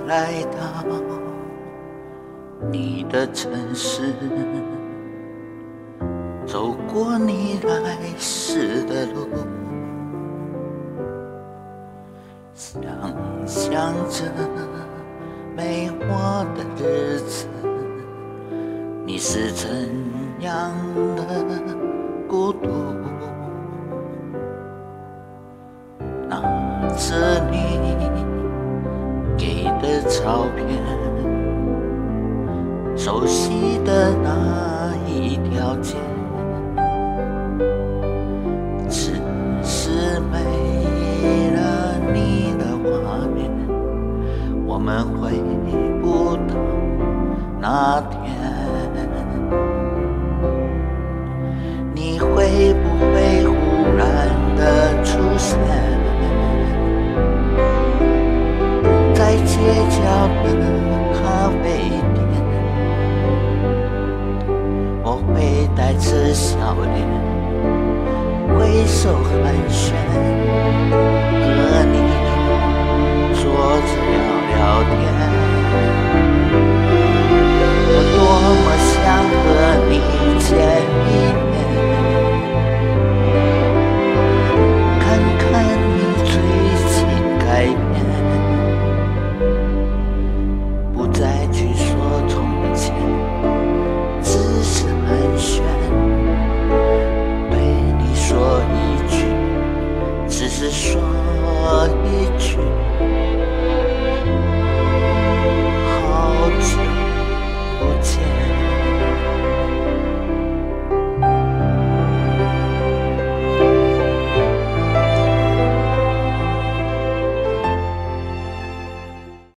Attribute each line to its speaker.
Speaker 1: 来到你的城市，走过你来时的路，想象着美好的日子，你是怎样的孤独，拿着你给的照片，熟悉的那一条街，只是没了你的画面，我们回不到那天。你会不会忽然的出现在街角的咖啡店？我会带着笑脸挥手寒暄，